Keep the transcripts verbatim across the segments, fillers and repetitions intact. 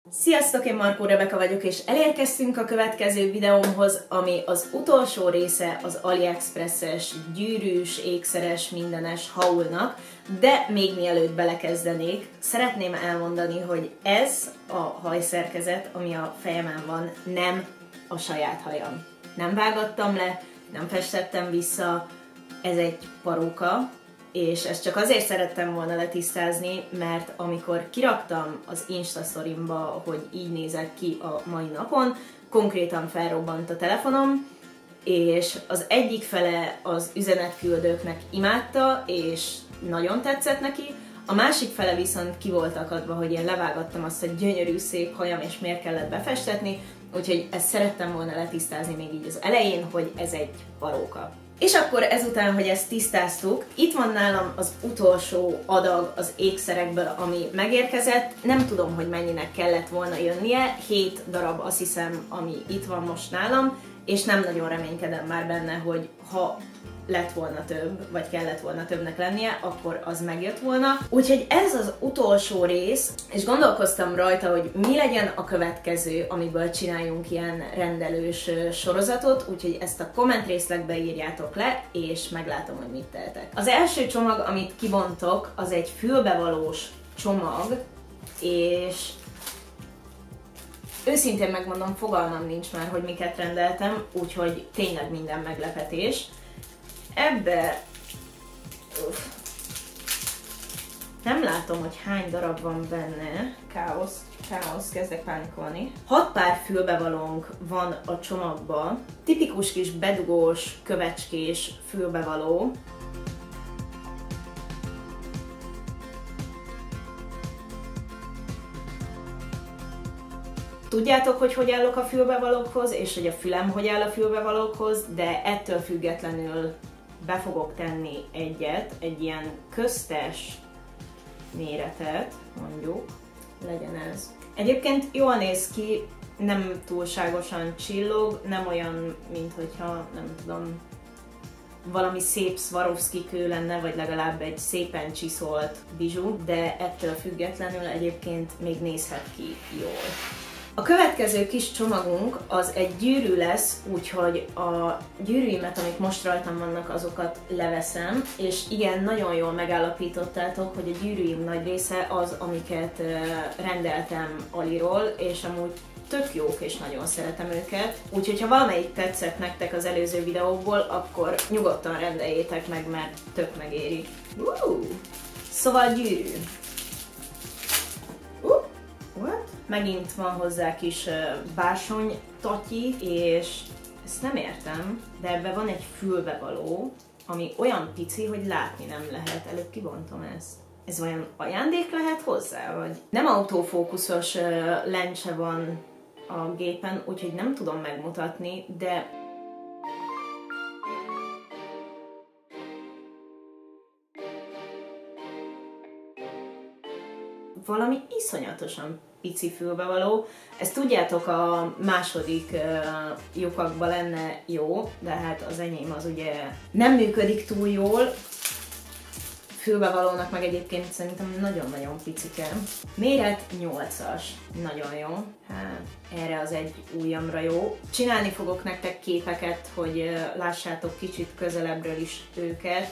Sziasztok, én Markó Rebeka vagyok, és elérkeztünk a következő videómhoz, ami az utolsó része az AliExpress-es, gyűrűs, ékszeres, mindenes haulnak, de még mielőtt belekezdenék, szeretném elmondani, hogy ez a hajszerkezet, ami a fejemen van, nem a saját hajam. Nem vágattam le, nem festettem vissza, ez egy paróka, és ezt csak azért szerettem volna letisztázni, mert amikor kiraktam az Insta sztorimba, hogy így nézek ki a mai napon, konkrétan felrobbant a telefonom, és az egyik fele az üzenetküldőknek imádta, és nagyon tetszett neki, a másik fele viszont ki volt akadva, hogy én levágattam azt a gyönyörű szép hajam, és miért kellett befestetni, úgyhogy ezt szerettem volna letisztázni még így az elején, hogy ez egy paróka. És akkor ezután, hogy ezt tisztáztuk, itt van nálam az utolsó adag az ékszerekből, ami megérkezett. Nem tudom, hogy mennyinek kellett volna jönnie, hét darab azt hiszem, ami itt van most nálam, és nem nagyon reménykedem már benne, hogy ha lett volna több, vagy kellett volna többnek lennie, akkor az megjött volna. Úgyhogy ez az utolsó rész, és gondolkoztam rajta, hogy mi legyen a következő, amiből csináljunk ilyen rendelős sorozatot, úgyhogy ezt a komment részlegbe írjátok le, és meglátom, hogy mit tehetek. Az első csomag, amit kibontok, az egy fülbevalós csomag, és őszintén megmondom, fogalmam nincs már, hogy miket rendeltem, úgyhogy tényleg minden meglepetés. Ebbe Uf. nem látom, hogy hány darab van benne. Káosz, káosz, kezdek pánikolni. Hat pár fülbevalónk van a csomagban. Tipikus kis bedugós, kövecskés fülbevaló. Tudjátok, hogy hogy állok a fülbevalókhoz, és hogy a fülem hogy áll a fülbevalókhoz, de ettől függetlenül be fogok tenni egyet, egy ilyen köztes méretet, mondjuk, legyen ez. Egyébként jól néz ki, nem túlságosan csillog, nem olyan, mint hogyha, nem tudom, valami szép Swarovski kő lenne, vagy legalább egy szépen csiszolt bizsú, de ettől függetlenül egyébként még nézhet ki jól. A következő kis csomagunk az egy gyűrű lesz, úgyhogy a gyűrűimet, amik most rajtam vannak, azokat leveszem, és igen, nagyon jól megállapítottátok, hogy a gyűrűim nagy része az, amiket rendeltem Aliról, és amúgy tök jók, és nagyon szeretem őket. Úgyhogy ha valamelyik tetszett nektek az előző videóból, akkor nyugodtan rendeljétek meg, mert tök megéri. Uh! Szóval gyűrű. Uh! What? Megint van hozzá kis uh, bársony tatyi, és ezt nem értem, de ebben van egy fülbevaló, ami olyan pici, hogy látni nem lehet. Előbb kibontom ezt. Ez olyan ajándék lehet hozzá, vagy? Nem autofókuszos uh, lencse van a gépen, úgyhogy nem tudom megmutatni, de valami iszonyatosan pici fülbevaló. Ezt tudjátok, a második uh, lyukakban lenne jó, de hát az enyém az ugye nem működik túl jól. Fülbevalónak meg egyébként szerintem nagyon-nagyon picike. Méret nyolcas. Nagyon jó. Hát erre az egy ujjamra jó. Csinálni fogok nektek képeket, hogy uh, lássátok kicsit közelebbről is őket.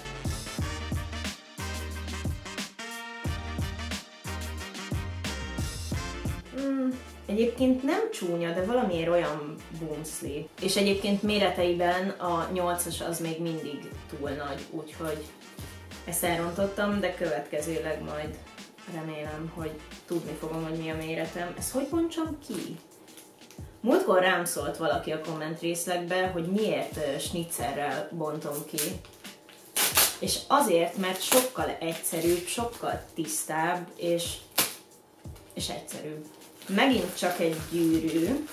Egyébként nem csúnya, de valamiért olyan bumszli. És egyébként méreteiben a nyolcas az még mindig túl nagy, úgyhogy ezt elrontottam, de következőleg majd remélem, hogy tudni fogom, hogy mi a méretem. Ezt hogy bontsam ki? Múltkor rám szólt valaki a komment részlegbe, hogy miért snitzerrel bontom ki. És azért, mert sokkal egyszerűbb, sokkal tisztább, és, és egyszerűbb. Megint csak egy gyűrű.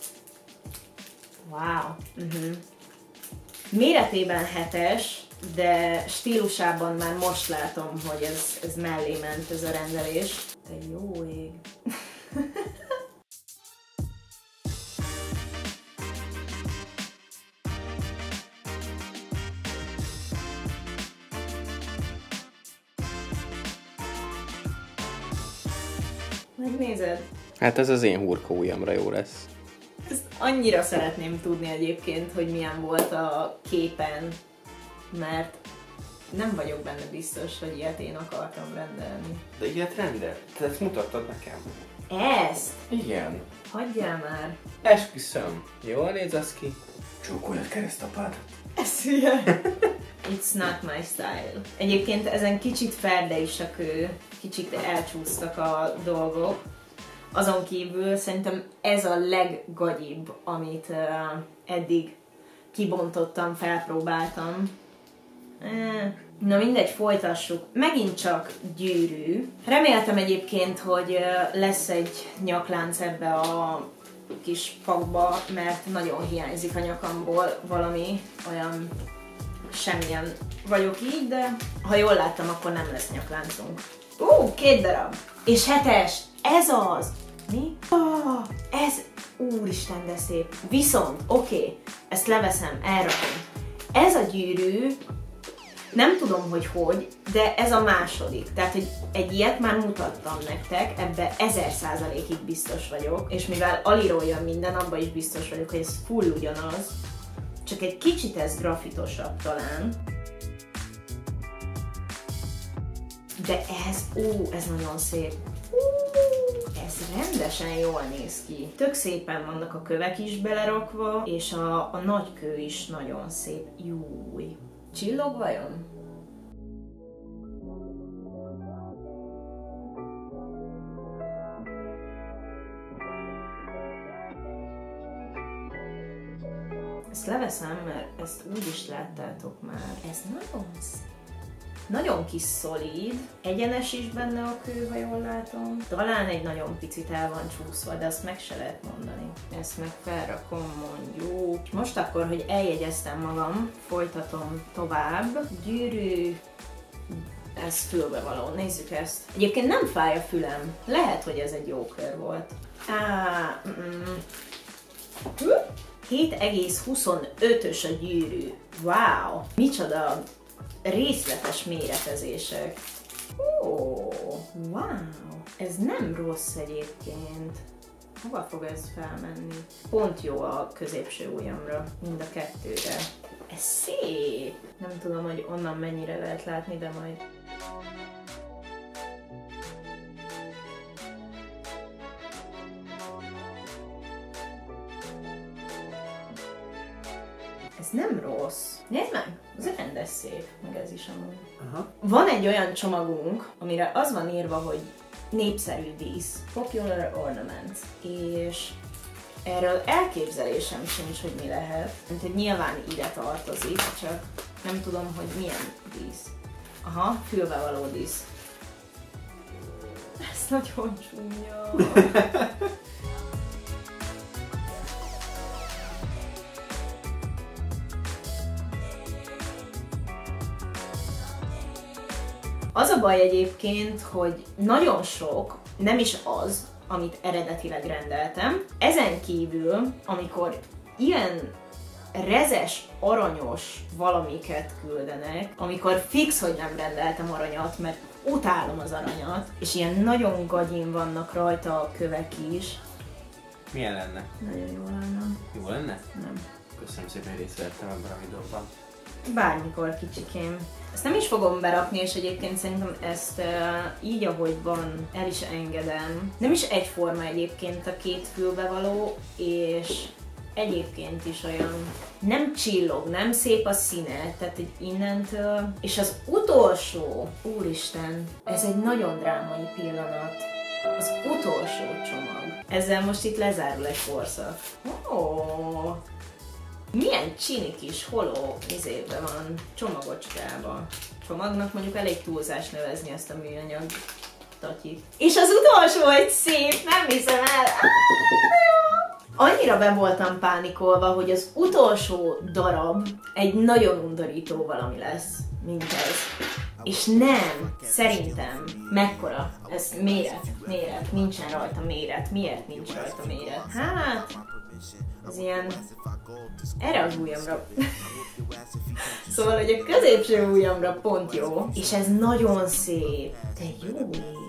Wow. Uh-huh. Méretében hetes, de stílusában már most látom, hogy ez, ez mellé ment ez a rendelés. Te jó ég. Megnézed? Hát ez az én hurka ujjamra jó lesz. Ezt annyira szeretném tudni egyébként, hogy milyen volt a képen, mert nem vagyok benne biztos, hogy ilyet én akartam rendelni. De ilyet rendel? Te ezt mutattad nekem. Ezt? Igen. Hagyjál már. Esküszöm. Jól néz ez ki? Csókoljad keresztapád. Ez hülye. It's not my style. Egyébként ezen kicsit ferde is a kő, kicsit elcsúsztak a dolgok. Azon kívül szerintem ez a leggagyibb, amit uh, eddig kibontottam, felpróbáltam. Eh, na mindegy, folytassuk. Megint csak gyűrű. Reméltem egyébként, hogy uh, lesz egy nyaklánc ebbe a kis pakba, mert nagyon hiányzik a nyakamból valami olyan, semmilyen vagyok így, de ha jól láttam, akkor nem lesz nyakláncunk. Ó, uh, két darab! És hetes! Ez az! Mi? Oh, ez, úristen, de szép. Viszont, oké, okay, ezt leveszem, elrakom. Ez a gyűrű, nem tudom, hogy hogy, de ez a második. Tehát, hogy egy ilyet már mutattam nektek, ebbe ezer százalékig biztos vagyok, és mivel aliról jön minden, abban is biztos vagyok, hogy ez full ugyanaz, csak egy kicsit ez grafitosabb talán. De ez, ó, ez nagyon szép. Ez rendesen jól néz ki. Tök szépen vannak a kövek is belerakva, és a, a nagy kő is nagyon szép. Júj. Csillog vajon? Ezt leveszem, mert ezt úgy is láttátok már. Ez nagyon szép. Nagyon kis szolíd, egyenes is benne a kő, ha jól látom. Talán egy nagyon picit el van csúszva, de azt meg se lehet mondani. Ezt meg felrakom, mondjuk. Most akkor, hogy eljegyeztem magam, folytatom tovább. Gyűrű, ez fülbevaló, nézzük ezt. Egyébként nem fáj a fülem, lehet, hogy ez egy jó kör volt. Á, mm, hét egész huszonötös a gyűrű. Wow! Micsoda részletes méretezések. Ó, wow! Ez nem rossz egyébként. Hova fog ez felmenni? Pont jó a középső ujjamra, mind a kettőre. Ez szép! Nem tudom, hogy onnan mennyire lehet látni, de majd... Ez nem rossz. Nézd meg! Ez rendes szép, meg ez is amúgy. Aha. Van egy olyan csomagunk, amire az van írva, hogy népszerű dísz, popular ornaments, és erről elképzelésem sincs, hogy mi lehet. Mint hogy nyilván ide tartozik, csak nem tudom, hogy milyen dísz. Aha, fülbevaló dísz. Ez nagyon csúnya. Az a baj egyébként, hogy nagyon sok, nem is az, amit eredetileg rendeltem. Ezen kívül, amikor ilyen rezes, aranyos valamiket küldenek, amikor fix, hogy nem rendeltem aranyat, mert utálom az aranyat, és ilyen nagyon gagyin vannak rajta a kövek is. Milyen lenne? Nagyon jó lenne. Jó lenne? Nem. Köszönöm szépen, hogy részt vettem ebben a videóban. Bármikor, kicsikém. Ezt nem is fogom berakni, és egyébként szerintem ezt uh, így, ahogy van, el is engedem. Nem is egyforma egyébként a két fülbevaló, és egyébként is olyan nem csillog, nem szép a színe, tehát egy innentől. És az utolsó, úristen, ez egy nagyon drámai pillanat. Az utolsó csomag. Ezzel most itt lezárul egy korszak. Oh. Milyen csini kis holó izébe van, csomagocskában. Csomagnak mondjuk elég túlzás nevezni ezt a műanyag tatyit. És az utolsó egy szép, nem hiszem el! Annyira be voltam pánikolva, hogy az utolsó darab egy nagyon undorító valami lesz, mint ez. És nem, szerintem, mekkora? Ez méret, méret, nincsen rajta méret. Miért nincs rajta méret? Hát, ez ilyen... Erre az ujjamra. Szóval, hogy a középső ujjamra pont jó. És ez nagyon szép. De jó.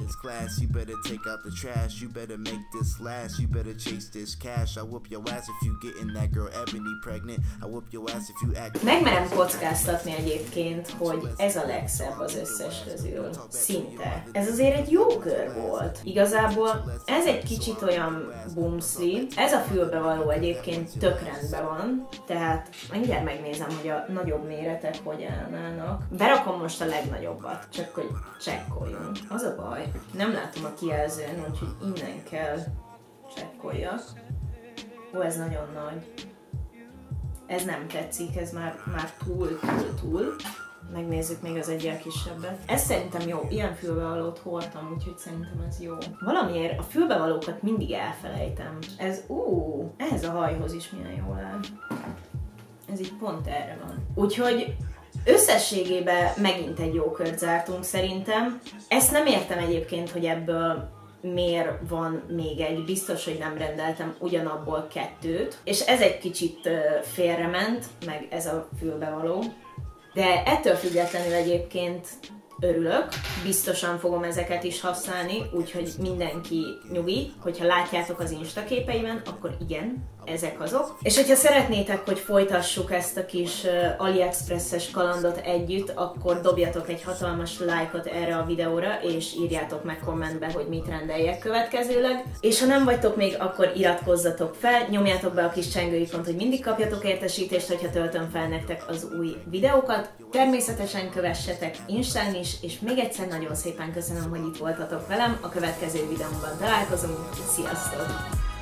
Megmerem kockáztatni egyébként, hogy ez a legszebb az összes közül. Szinte. Ez azért egy jó kör volt. Igazából ez egy kicsit olyan bumszli. Ez a fülbevaló egyébként tök rendben van, tehát mindjárt megnézem, hogy a nagyobb méretek hogy állnának. Berakom most a legnagyobbat, csak hogy csekkoljunk. Az a baj, nem látom a kijelzőn, úgyhogy innen kell csekkoljak. Ó, ez nagyon nagy. Ez nem tetszik, ez már, már túl, túl, túl. Megnézzük még az egyel kisebbet. Ez szerintem jó, ilyen fülbevalót hordtam, úgyhogy szerintem ez jó. Valamiért a fülbevalókat mindig elfelejtem. Ez, ú, ehhez a hajhoz is milyen jól áll. Ez így pont erre van. Úgyhogy összességében megint egy jó kört zártunk szerintem. Ezt nem értem egyébként, hogy ebből miért van még egy, biztos, hogy nem rendeltem ugyanabból kettőt. És ez egy kicsit félrement, meg ez a fülbevaló. De ettől függetlenül egyébként örülök, biztosan fogom ezeket is használni, úgyhogy mindenki nyugi, hogyha látjátok az Insta képeimen, akkor igen, ezek azok. És hogyha szeretnétek, hogy folytassuk ezt a kis AliExpress-es kalandot együtt, akkor dobjatok egy hatalmas lájkot erre a videóra, és írjátok meg kommentbe, hogy mit rendeljek következőleg. És ha nem vagytok még, akkor iratkozzatok fel, nyomjátok be a kis csengőikont, hogy mindig kapjatok értesítést, hogyha töltöm fel nektek az új videókat. Természetesen kövessetek Instán is, és még egyszer nagyon szépen köszönöm, hogy itt voltatok velem. A következő videómban találkozunk. Sziasztok!